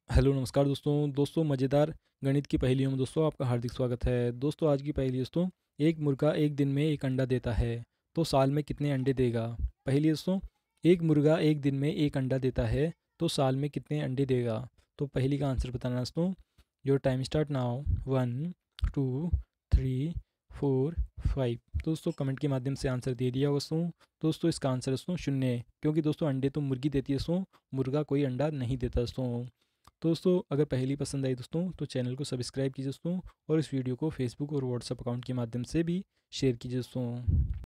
Hello नमस्कार दोस्तों मज़ेदार गणित की पहेलियों में दोस्तों आपका हार्दिक स्वागत है। दोस्तों आज की पहेली दोस्तों, एक मुर्गा एक दिन में एक अंडा देता है तो साल में कितने अंडे देगा। पहेली दोस्तों, एक मुर्गा एक दिन में एक अंडा देता है तो साल में कितने अंडे देगा। तो पहेली का आंसर बताना दोस्तों। Your time start now. 1 2 3 4 5। दोस्तों कमेंट के माध्यम से आंसर दे दिया दोस्तों। दोस्तों इसका आंसर दोस्तों शून्य है, क्योंकि दोस्तों अंडे तो मुर्गी देती है दोस्तों, मुर्गा कोई अंडा नहीं देता दोस्तों। दोस्तों अगर पहेली पसंद आई दोस्तों तो चैनल को सब्सक्राइब कीजिए दोस्तों, और इस वीडियो को फेसबुक और व्हाट्सएप अकाउंट के माध्यम से भी शेयर कीजिए दोस्तों।